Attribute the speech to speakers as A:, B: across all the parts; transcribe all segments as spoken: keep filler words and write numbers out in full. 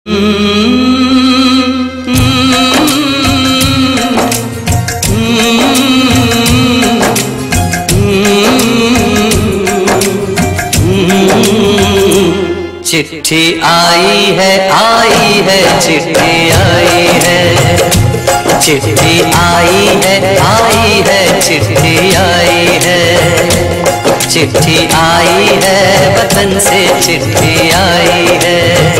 A: चिट्ठी आई है आई है चिट्ठी आई है, चिट्ठी आई है आई है चिट्ठी आई है, चिट्ठी आई है वतन से चिट्ठी आई है।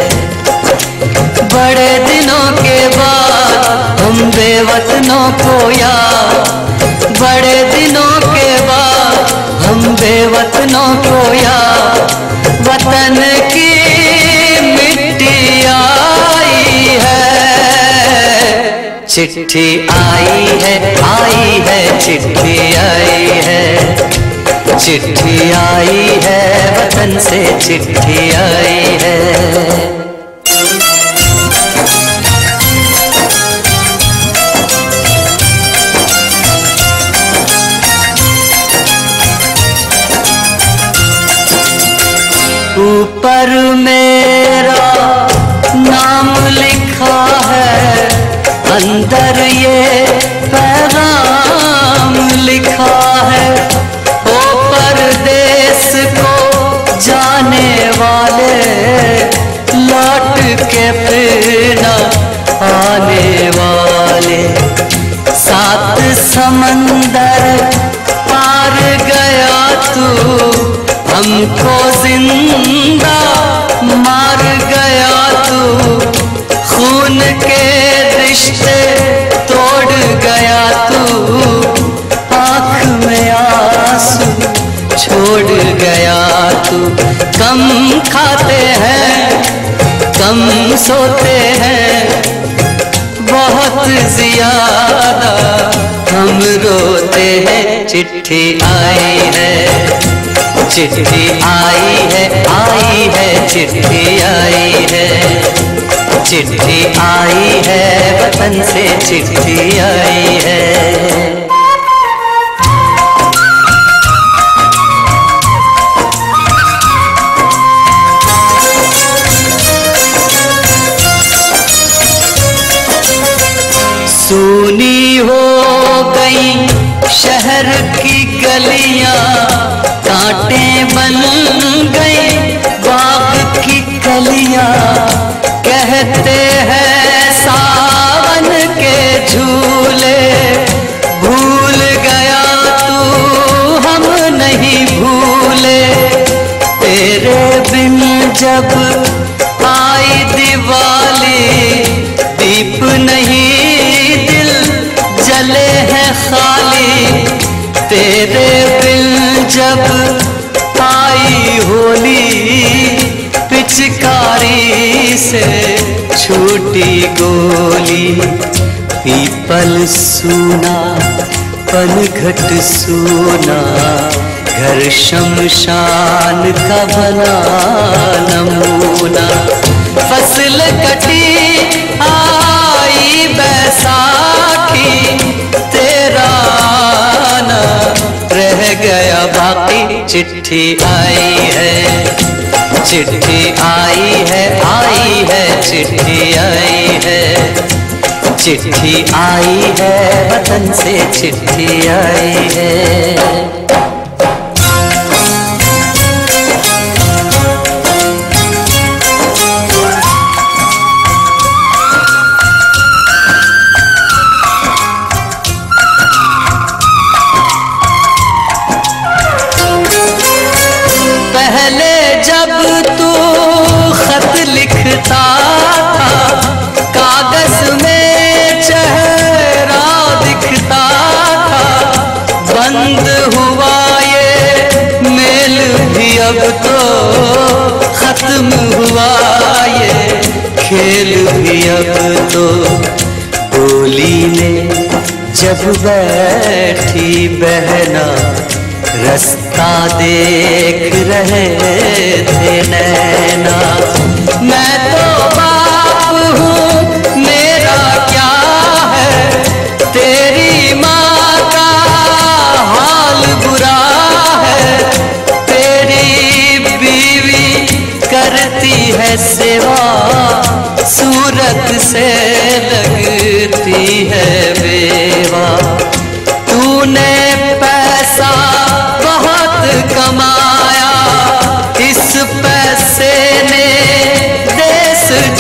A: बड़े दिनों के बाद हम बेवतनों को याद, बड़े दिनों के बाद हम बेवतनों को याद, वतन की मिट्टी आई है। चिट्ठी आई है आई है चिट्ठी आई है, चिट्ठी आई है वतन से चिट्ठी आई है। ऊपर मेरा नाम लिखा है, अंदर ये पैगाम लिखा है। ओ परदेस को जाने वाले, लौट के फिर न आने वाले। सात समंदर पार गया तू, हमको जिंदा मार गया तू, खून के रिश्ते तोड़ गया तू, आँख में आंसू छोड़ गया तू। कम खाते हैं कम सोते हैं, बहुत ज्यादा हम रोते हैं। चिट्ठी आई है चिट्ठी आई है आई है चिट्ठी आई है, चिट्ठी आई है वतन से चिट्ठी आई है। सूनी हो गई शहर की गलियां, कांटे बन गई बाग की कलियां। कहते हैं सावन के झूले, भूल गया तू हम नहीं भूले। तेरे बिन जब आई दिवाली, दीप नहीं दिल जले हैं खाली। तेरे बिन जब आई होली, पिचकारी से छूटी गोली। पीपल सूना पनघट सूना, घर शमशान का बना नमूना। फसल कटी आई बैसाखी, तेरा आना रह गया बाकी। चिट्ठी आई है चिट्ठी आई है आई है चिट्ठी आई है, चिट्ठी आई है वतन से चिट्ठी आई है। पहले जब तू खत लिखता था, कागज में चेहरा दिखता था। बंद हुआ ये मेल भी अब तो, खत्म हुआ ये खेल भी अब तो। डोली में जब बैठी बहना, रास्ता देख रहे थे नैना। मैं तो बाप हूँ मेरा क्या है, तेरी माँ का हाल बुरा है। तेरी बीवी करती है सेवा,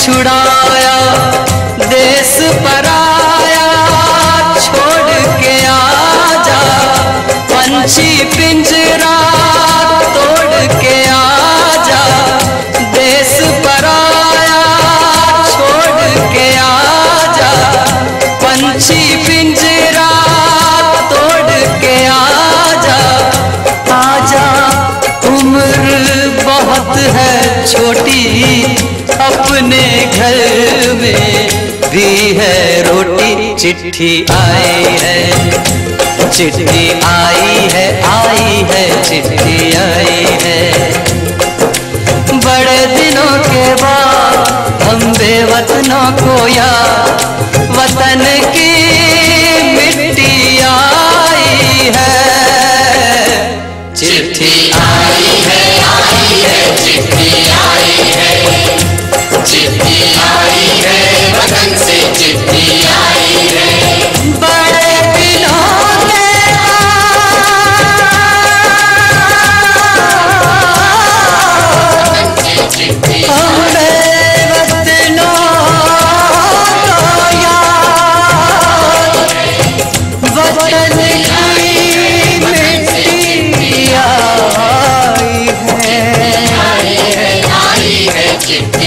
A: छुड़ाया, देश पराया छोड़ के आजा, पंछी पिंजरा तोड़ के आजा, देश पराया छोड़ के आजा, पंछी पिंजरा तोड़ के आजा, आजा उम्र बहुत है छोटी, अपने घर में भी है रोटी। चिट्ठी आई है, चिट्ठी आई है, आई है चिट्ठी आई है। बड़े दिनों के बाद हम बेवतनों को याद, वतन की मिट्टी आई है। चिट्ठी आई है, आई है चिट्ठी आई है, चिट्ठी आई है वतन से चिट्ठी आई है। बड़े दिनों के
B: चिट्ठी